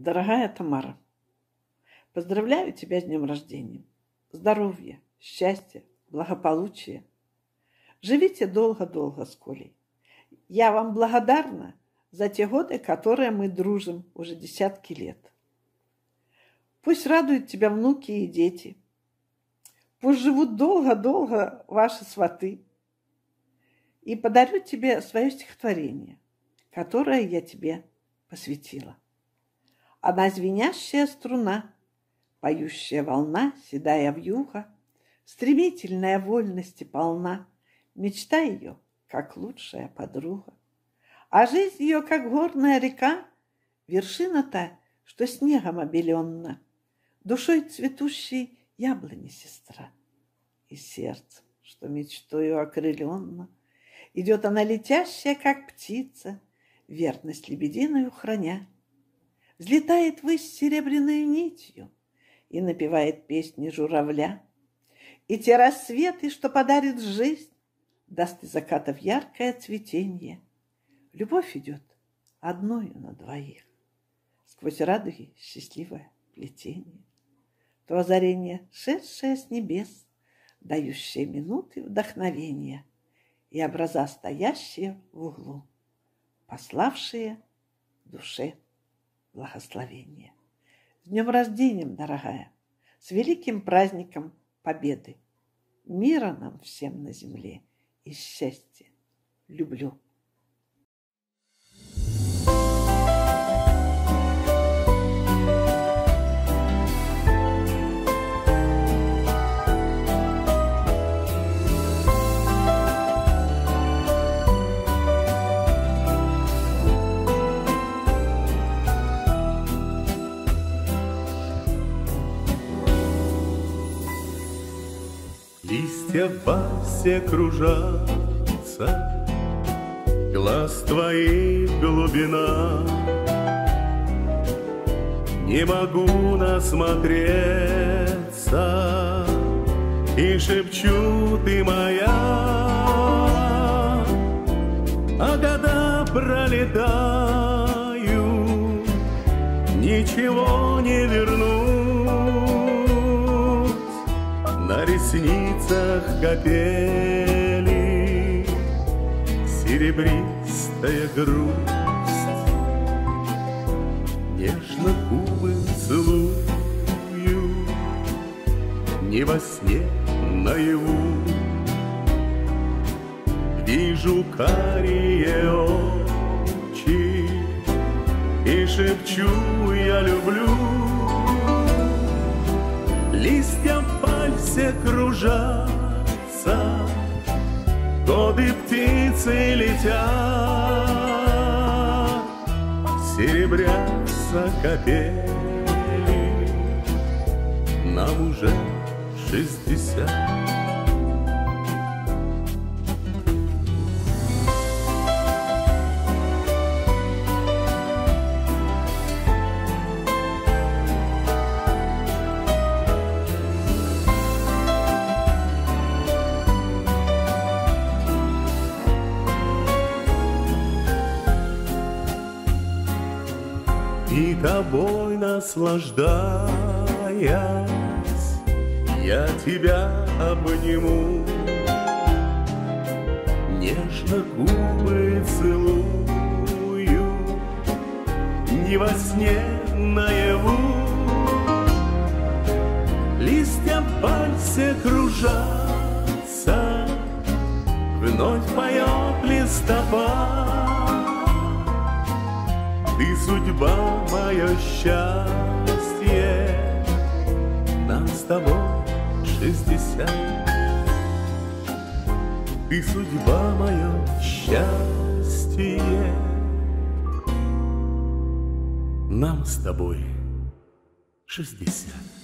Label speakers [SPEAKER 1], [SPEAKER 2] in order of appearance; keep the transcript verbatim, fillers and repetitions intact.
[SPEAKER 1] Дорогая Тамара, поздравляю тебя с днем рождения. Здоровья, счастья, благополучия. Живите долго-долго с Колей. Я вам благодарна за те годы, которые мы дружим уже десятки лет. Пусть радуют тебя внуки и дети. Пусть живут долго-долго ваши сваты. И подарю тебе свое стихотворение, которое я тебе посвятила. Она звенящая струна, поющая волна, седая вьюга, стремительная вольности полна, мечта ее, как лучшая подруга. А жизнь ее, как горная река, вершина та, что снегом обеленна, душой цветущей яблони сестра. И сердцем, что мечтою окрыленно, идет она летящая, как птица, верность лебединую храня. Взлетает ввысь серебряной нитью и напевает песни журавля. И те рассветы, что подарит жизнь, даст из закатов яркое цветенье. Любовь идет одною на двоих, сквозь радуги счастливое плетение. То озарение, шедшее с небес, дающее минуты вдохновения, и образа, стоящие в углу, пославшие душе благословение. С днем рождения, дорогая, с великим праздником Победы. Мира нам всем на земле и счастья. Люблю.
[SPEAKER 2] Листья в вальсе кружатся, глаз твоих глубина. Не могу насмотреться, и шепчу: ты моя. А года пролетают, ничего не вернуть. На ресницах капели серебристая грусть. Нежно губы целую, не во сне, наяву. Вижу карие очи и шепчу: я люблю. Листья в вальсе кружатся, годы птицы летят, серебрятся капели, нам уже шестьдесят. И тобой наслаждаясь, я тебя обниму, нежно губы целую, не во сне, наяву. Листья в вальсе кружатся, вновь поет листопад. Ты судьба, мое счастье, нам с тобой шестьдесят. Ты судьба, мое счастье, нам с тобой шестьдесят.